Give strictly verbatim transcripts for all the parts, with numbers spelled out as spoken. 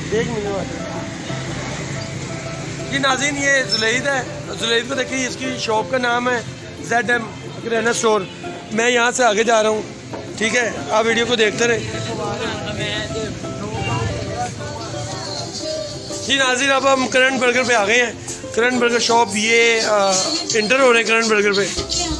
एक मिनट जी नाज़रीन, ये जुलैद है। जुलैद को देखिए, इसकी शॉप का नाम है जेड एम किराना स्टोर। मैं यहाँ से आगे जा रहा हूँ, ठीक है, आप वीडियो को देखते रहे जी नाज़रीन। अब हम करंट बर्गर पे आ गए हैं। करंट बर्गर शॉप, ये आ, इंटर हो रहे हैं करंट बर्गर पे।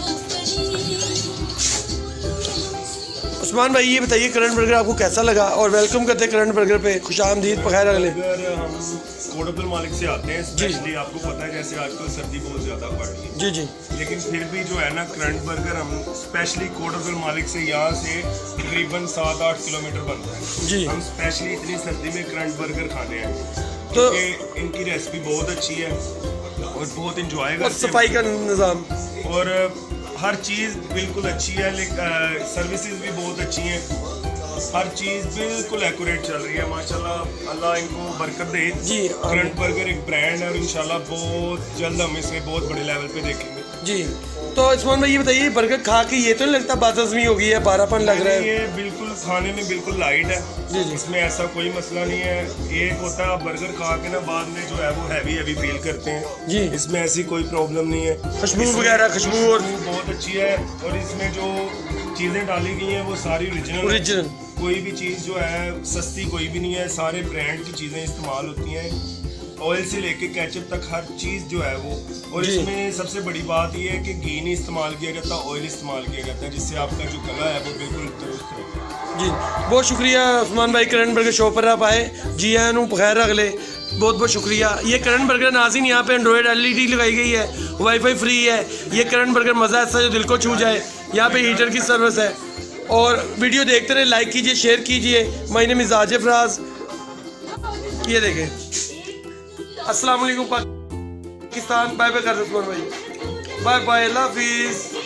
उस्मान भाई ये बताइए करंट बर्गर आपको कैसा लगा, और वेलकम करते हैं करंट बर्गर पे, खुशामदीद बखैर अगले। हम कोट अब्दुल मालिक से आते हैं स्पेशली, आपको पता है जैसे आजकल सर्दी बहुत ज़्यादा बढ़ रही है जी जी, लेकिन फिर भी जो है ना करंट बर्गर हम स्पेशली कोट अब्दुल मालिक से, यहाँ से तकरीबन सात आठ किलोमीटर बनता है जी। हम स्पेशली इतनी सर्दी में करंट बर्गर खाने हैं, तो इनकी रेसिपी बहुत अच्छी है और बहुत इंजॉय करते हैं। सफाई का निज़ाम और हर चीज़ बिल्कुल अच्छी है, लेकिन सर्विसेज भी बहुत अच्छी हैं। हर चीज़ बिल्कुल एक्यूरेट चल रही है माशाल्लाह। अल्लाह इनको बरकत दे जी। करंट बर्गर एक ब्रांड है और इंशाल्लाह बहुत जल्द हम इसे बहुत बड़े लेवल पे देखेंगे जी। तो इस्मान भाई ये बताइए, बर्गर खा के ये तो नहीं लगता बाज़मी हो गई है, बारापन लग रहा है? ये बिल्कुल खाने में बिल्कुल लाइट है जी जी। इसमें ऐसा कोई मसला नहीं है। एक होता है आप बर्गर खा के ना बाद में जो है वो हैवी हैवी फील करते हैं जी, इसमें ऐसी कोई प्रॉब्लम नहीं है। खुशबू वगैरह, खुशबू और बहुत अच्छी है और इसमें जो चीज़ें डाली गई हैं वो सारी ओरिजिनल ओरिजिनल। कोई भी चीज़ जो है सस्ती कोई भी नहीं है, सारे ब्रांड की चीज़ें इस्तेमाल होती हैं, ऑयल से लेके केचप तक हर चीज़ जो है वो। और इसमें सबसे बड़ी बात ये है कि घी नहीं इस्तेमाल किया जाता, ऑयल इस्तेमाल किया जाता है, जिससे आपका जो गला है वो बिल्कुल दुरुस्त है जी। बहुत शुक्रिया उस्मान भाई, करंट बर्गर शॉप पर आप आए जी। आनू बखैर अगले, बहुत बहुत शुक्रिया। ये करंट बर्गर नाज़रीन, यहाँ पे एंड्रॉयड एल ई डी लगाई गई है, वाईफाई फ्री है। ये करंट बर्गर मज़ा ऐसा जो दिल को छू जाए। यहाँ पे हीटर की सर्विस है। और वीडियो देखते रहे, लाइक कीजिए, शेयर कीजिए। My name is Aajif Raj. ये देखें, अस्सलाम वालेकुम पाकिस्तान। बाय बाय कर दो उस्मान भाई, बाय बाय, अल्लाह हाफिज़।